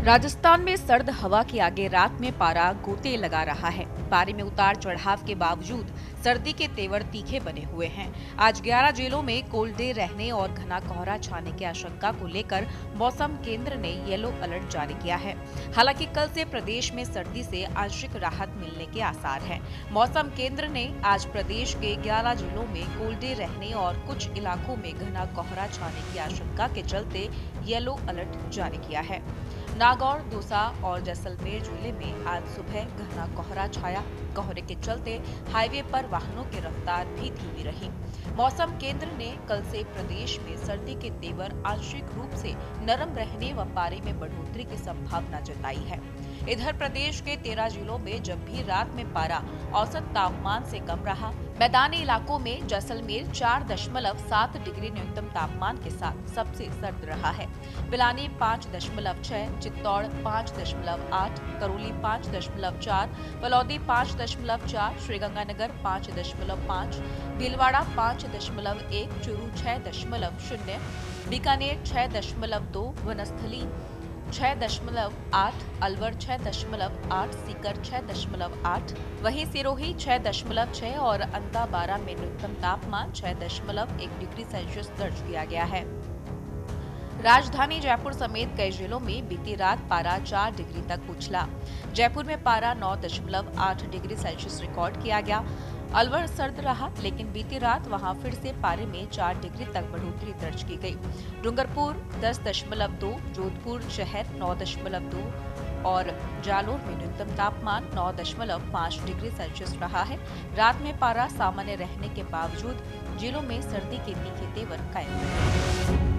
राजस्थान में सर्द हवा के आगे रात में पारा गोते लगा रहा है। पारे में उतार चढ़ाव के बावजूद सर्दी के तेवर तीखे बने हुए हैं। आज 11 जिलों में कोल्ड डे रहने और घना कोहरा छाने की आशंका को लेकर मौसम केंद्र ने येलो अलर्ट जारी किया है। हालांकि कल से प्रदेश में सर्दी से आंशिक राहत मिलने के आसार हैं। मौसम केंद्र ने आज प्रदेश के 11 जिलों में कोल्ड डे रहने और कुछ इलाकों में घना कोहरा छाने की आशंका के चलते येलो अलर्ट जारी किया है। नागौर, दौसा और जैसलमेर जिले में आज सुबह घना कोहरा छाया। कोहरे के चलते हाईवे पर वाहनों की रफ्तार भी धीमी रही। मौसम केंद्र ने कल से प्रदेश में सर्दी के तेवर आंशिक रूप से नरम रहने व पारे में बढ़ोतरी की संभावना जताई है। इधर प्रदेश के 13 जिलों में जब भी रात में पारा औसत तापमान से कम रहा। मैदानी इलाकों में जैसलमेर 4.7 डिग्री न्यूनतम तापमान के साथ सबसे सर्द रहा है। पिलानी 5.6, चित्तौड़ 5.8, करौली 5.4, फलौदी 5.4, श्रीगंगानगर 5.5, भीलवाड़ा 5.1, चूरू 6.0, बीकानेर 6.2, वनस्थली 6.8, अलवर 6.8, सीकर 6.8, वहीं सिरोही 6.6 और अंताबारा में न्यूनतम तापमान 6.1 डिग्री सेल्सियस दर्ज किया गया है। राजधानी जयपुर समेत कई जिलों में बीती रात पारा 4 डिग्री तक उछला। जयपुर में पारा 9.8 डिग्री सेल्सियस रिकॉर्ड किया गया। अलवर सर्द रहा, लेकिन बीती रात वहां फिर से पारे में 4 डिग्री तक बढ़ोतरी दर्ज की गई। डूंगरपुर 10.2, जोधपुर शहर 9.2 और जालोर में न्यूनतम तापमान 9.5 डिग्री सेल्सियस रहा है। रात में पारा सामान्य रहने के बावजूद जिलों में सर्दी के तीखे तेवर कायम रहे।